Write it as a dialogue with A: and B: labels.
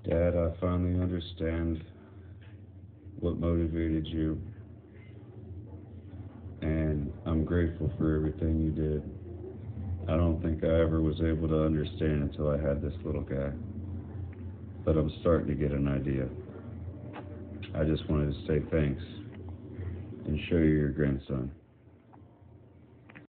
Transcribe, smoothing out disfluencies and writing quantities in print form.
A: Dad, I finally understand what motivated you, and I'm grateful for everything you did. I don't think I ever was able to understand until I had this little guy, but I'm starting to get an idea. I just wanted to say thanks and show you your grandson.